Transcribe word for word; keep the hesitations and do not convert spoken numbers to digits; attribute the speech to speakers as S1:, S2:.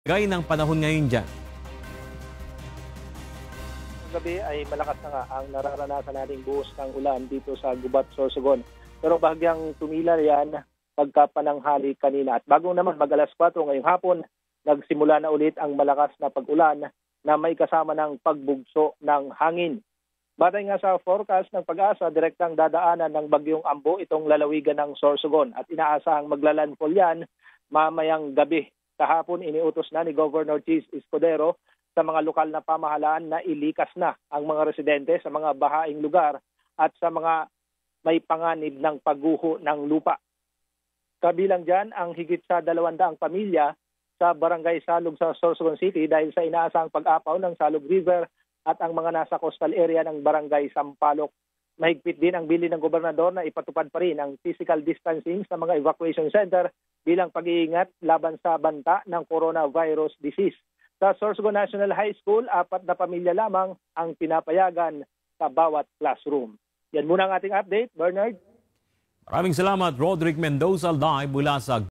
S1: Gaya ng panahon ngayon dyan.
S2: Gabi ay malakas na nga ang nararanasan nating buhos ng ulan dito sa Gubat, Sorsogon. Pero bahagyang tumila yan pagkapananghali kanina. At bago naman mag alas kwatro ngayong hapon, nagsimula na ulit ang malakas na pag-ulan na may kasama ng pagbugso ng hangin. Batay nga sa forecast ng Pag-asa, direktang dadaanan ng bagyong Ambo itong lalawigan ng Sorsogon at inaasahang maglalandfall yan mamayang gabi. Kahapon iniutos na ni Governor Chis Escudero sa mga lokal na pamahalaan na ilikas na ang mga residente sa mga bahaing lugar at sa mga may panganib ng pagguho ng lupa. Kabilang dyan ang higit sa dalawang-daang pamilya sa Barangay Salog sa Sorsogon City dahil sa inaasahang pag-apaw ng Salog River at ang mga nasa coastal area ng Barangay Sampaloc. Mahigpit din ang bilin ng gobernador na ipatupad pa rin ang physical distancing sa mga evacuation center bilang pag-iingat laban sa banta ng coronavirus disease. Sa Sorsogon National High School, apat na pamilya lamang ang pinapayagan sa bawat classroom. Yan muna ang ating update, Bernard.
S1: Maraming salamat, Roderick Mendoza live mula sa